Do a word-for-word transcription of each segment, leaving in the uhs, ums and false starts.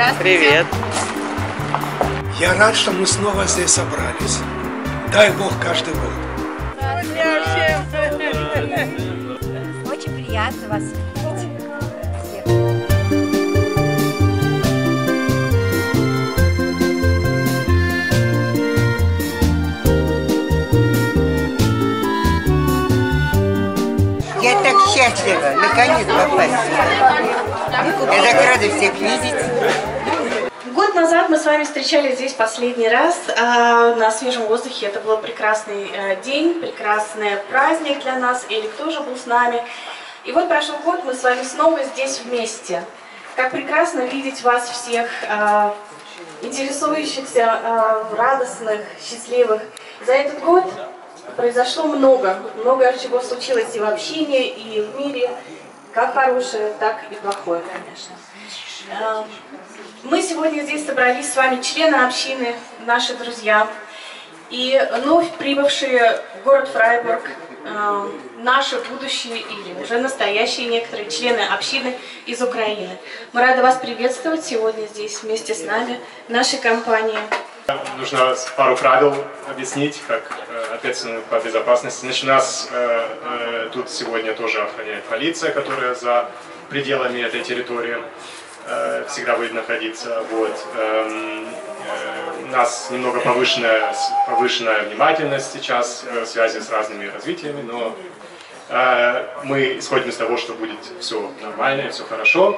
Привет. Я рад, что мы снова здесь собрались. Дай Бог каждый год. Очень приятно вас видеть. Я так счастлива, наконец попасть сюда. Я так рада всех видеть. Год назад мы с вами встречались здесь последний раз э, на свежем воздухе. Это был прекрасный э, день, прекрасный праздник для нас. Элик тоже был с нами. И вот прошел год, мы с вами снова здесь вместе. Как прекрасно видеть вас всех, э, интересующихся, э, радостных, счастливых. За этот год произошло много, много чего случилось и в общине, и в мире, как хорошее, так и плохое, конечно. Мы сегодня здесь собрались с вами, члены общины, наши друзья, и вновь прибывшие в город Фрайбург, наши будущие или уже настоящие некоторые члены общины из Украины. Мы рады вас приветствовать сегодня здесь вместе с нами, в нашей компании. Нужно пару правил объяснить, как э, ответственную по безопасности. Значит, нас э, э, тут сегодня тоже охраняет полиция, которая за пределами этой территории э, всегда будет находиться. Вот. Э, э, у нас немного повышенная, повышенная внимательность сейчас э, в связи с разными развитиями, но э, мы исходим из того, что будет все нормально, все хорошо.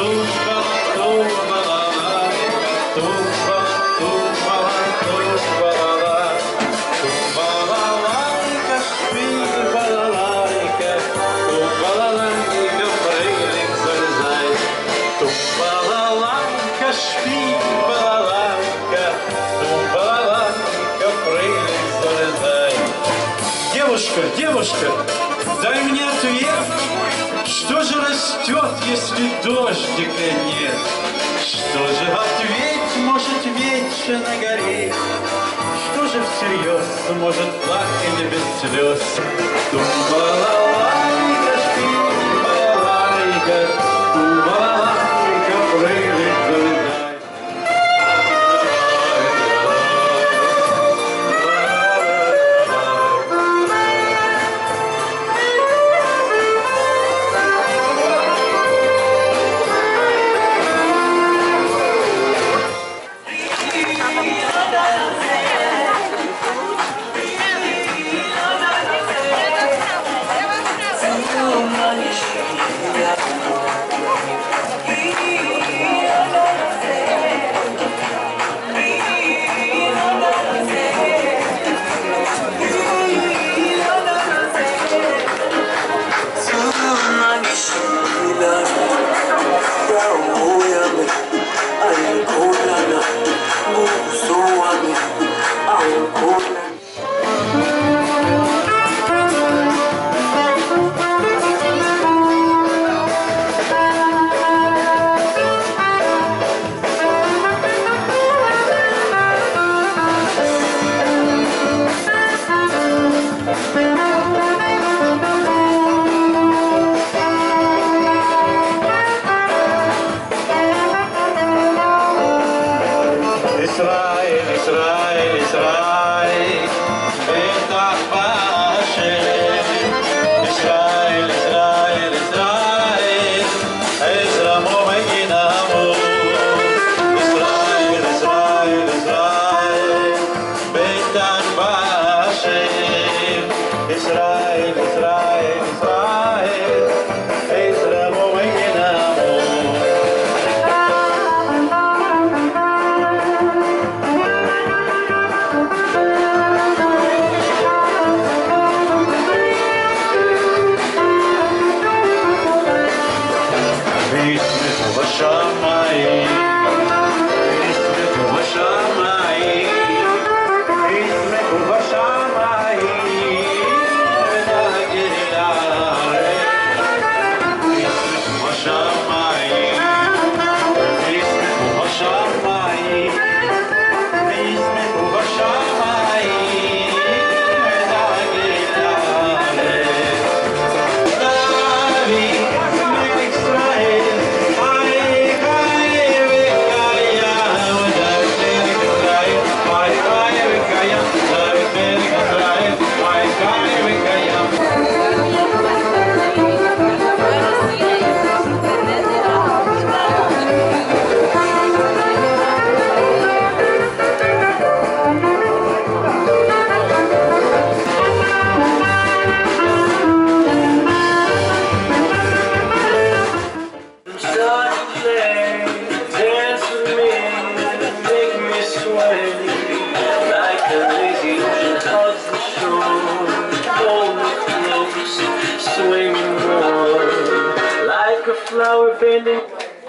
Девушка, девушка, дай мне ответ, что же растет, если дождика нет? Что же ответь может вечно гореть? Что же всерьез может плакать без слез? Тум-балалайка, шпиль-балалайка, тум-балалайка, прыгай, залезай. flower painting.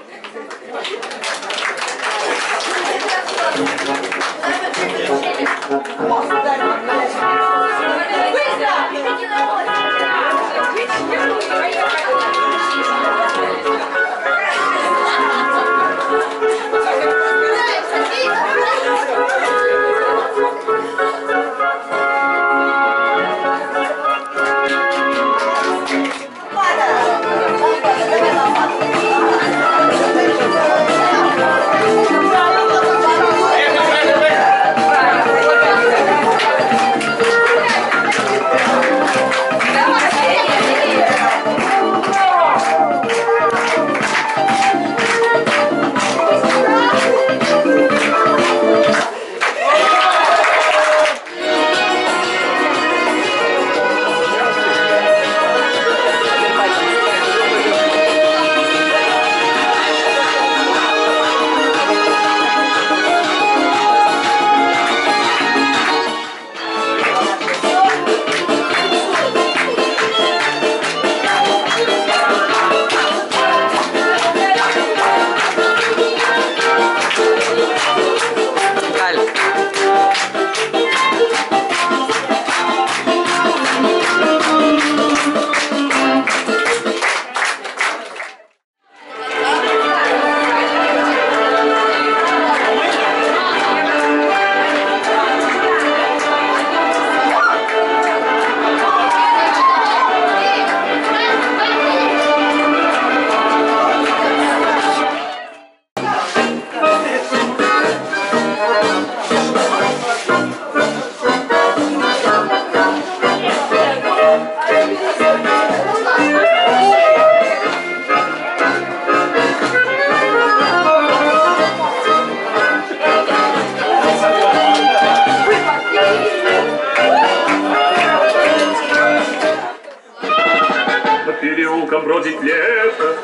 Переулком бродит лето,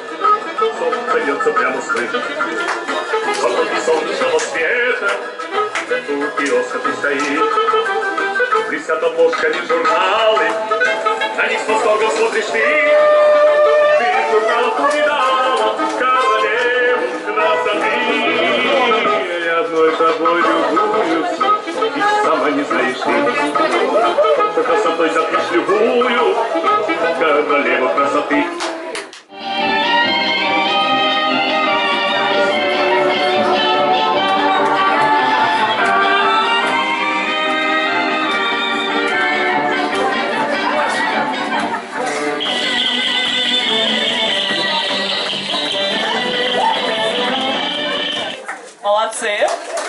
солнце льется прямо с крыши. Потоки солнечного света, у киоска ты стоишь. Висят обложками журналы, на них с восторгом смотришь ты. Ты в журналах увидала королеву красоты. И одной тобой любуются, и сама не знаешь ты, что красотой затмишь любую королеву красоты. Молодцы.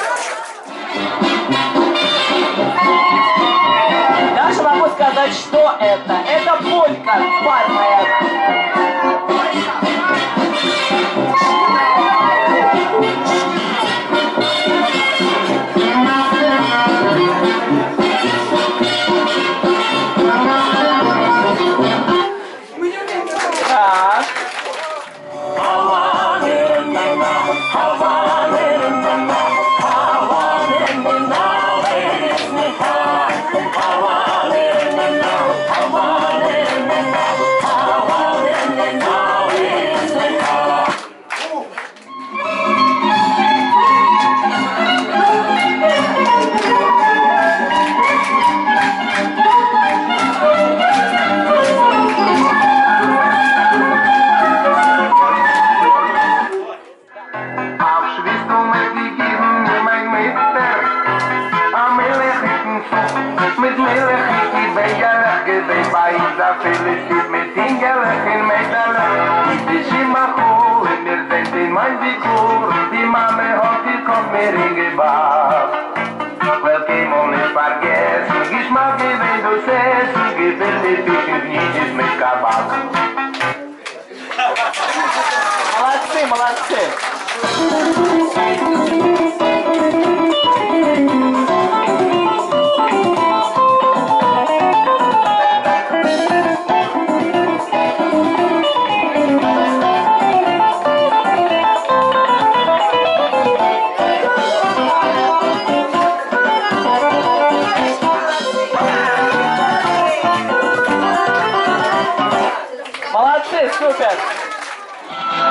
Даже могу сказать, что это. Это полька парная. Так. Молодцы, молодцы. Молодцы, супер!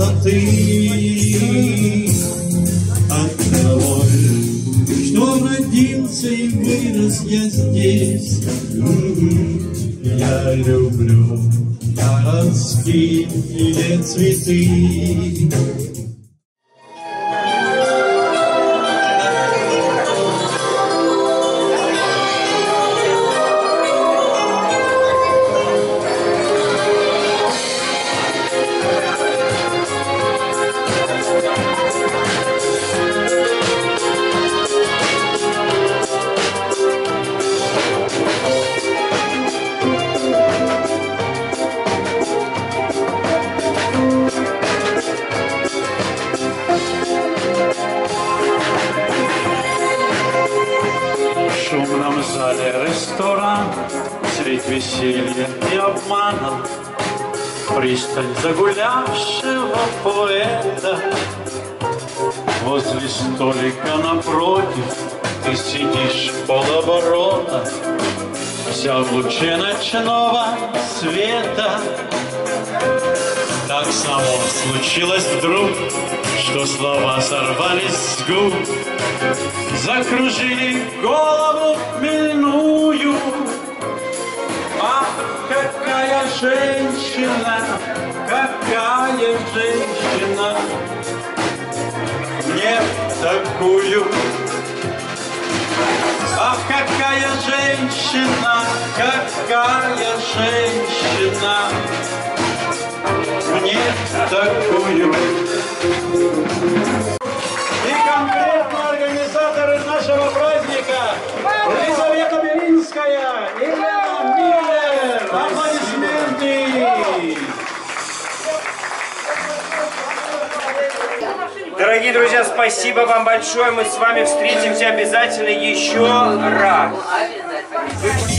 красоты. От того, что родился и вырос я здесь, я люблю городские цветы. В шумном зале ресторан, средь веселья и обмана, пристань загулявшего поэта. Возле столика напротив ты сидишь полоборота, вся в луче ночного света. Так само случилось вдруг, что слова сорвались с губ, закружили голову хмельную. Ах, какая женщина, какая женщина, мне такую. Ах, какая женщина, какая женщина, мне такую. И конкретно организаторы нашего праздника Елизавета Белинская, Елена Миллер. Аплодисменты! Дорогие друзья, спасибо вам большое. Мы с вами встретимся обязательно еще раз.